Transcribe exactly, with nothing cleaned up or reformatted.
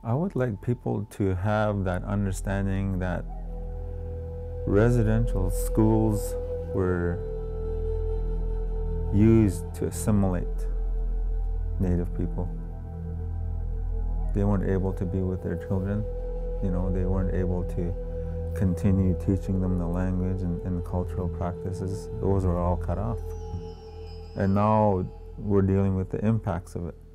I would like people to have that understanding that residential schools were used to assimilate Native people. They weren't able to be with their children. You know, they weren't able to continue teaching them the language and, and cultural practices. Those were all cut off. And now we're dealing with the impacts of it.